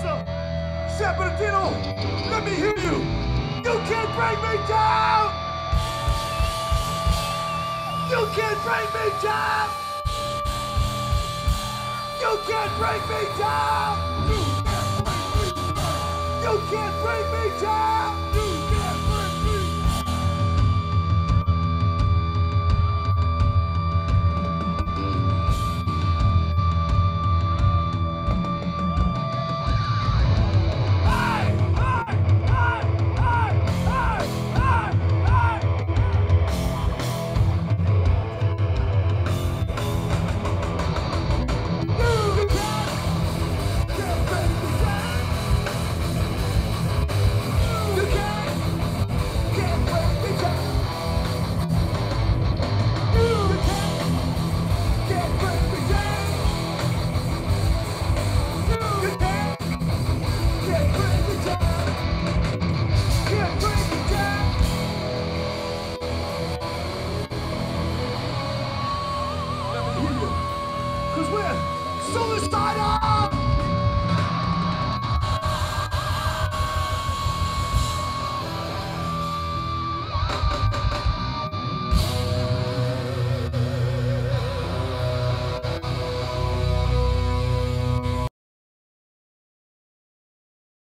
awesome! San Bernardino, let me hear you! You can't bring me down! You can't bring me down! You can't bring me down! You can't bring me down!